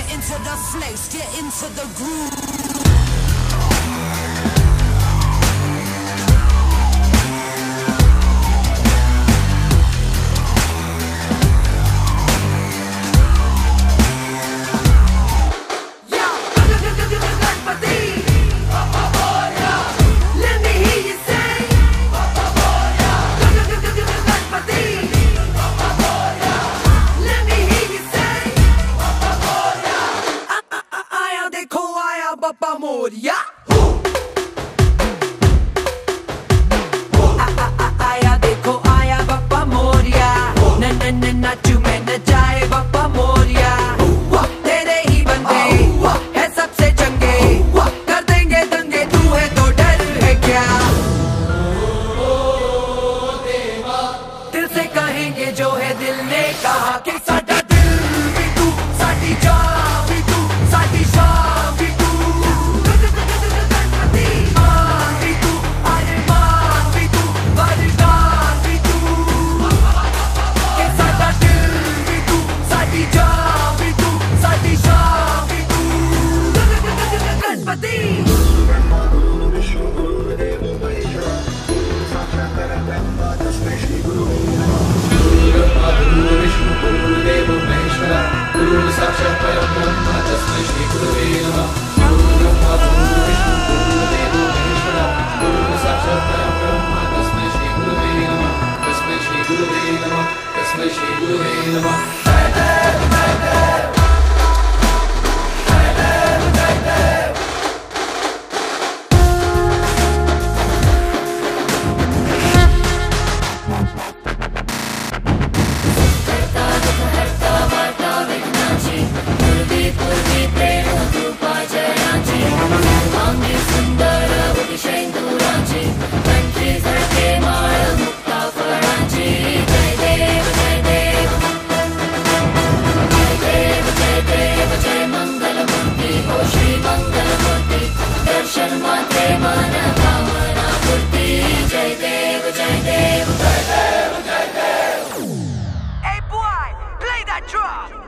Get into the flex, get into the groove. Moria आया देखो आया बापा मोरिया न नाचू मैं न जाए बापा मोरिया तेरे ही बंदे है सबसे चंगे कर देंगे दंगे तू है तो डर है क्या दिल से कहेंगे जो है दिल ने कहा कि साडा दिल भी तू साडी जान भी तू साडी शान भी तू Hey boy, play that drum!